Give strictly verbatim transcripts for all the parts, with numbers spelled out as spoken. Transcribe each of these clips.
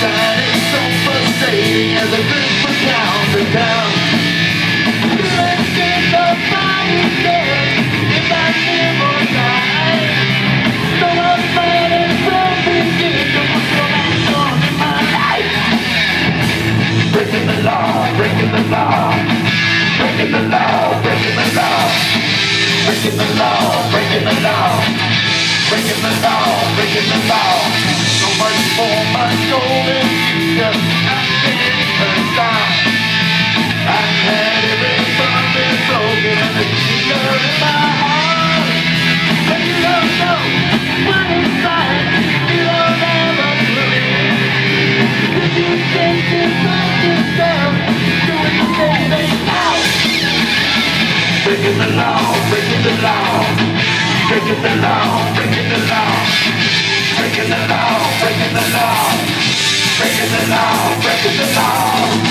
inside is so frustrating as a Christmas count to town. Let's get the fire dead if I never die. So I'm fighting from beginning to put your hands on in my life. Breaking the law, breaking the law, breaking the law, breaking the law, breaking the law, breaking the law, breaking the law, breaking the law. So much for my golden future. I'm getting turned down. I've had every promise broken and it's love in my heart. But you don't know what it's like. You don't ever believe. If you think it's like yourself, do anything now. Breaking the law, breaking the law, breaking the law, breaking the law, breaking the law, breaking the law, breaking the law, breaking the law.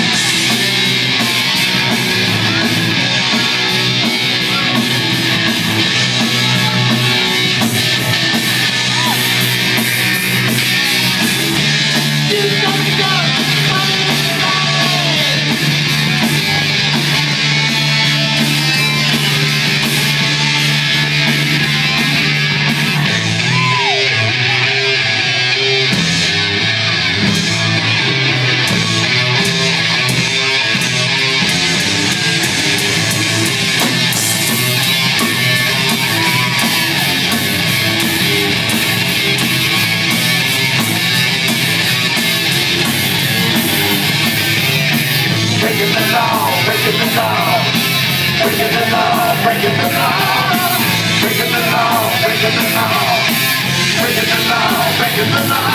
Breaking the law, breaking the law, breaking the law, breaking the law, breaking the law, breaking the law, breaking the law, breaking the law.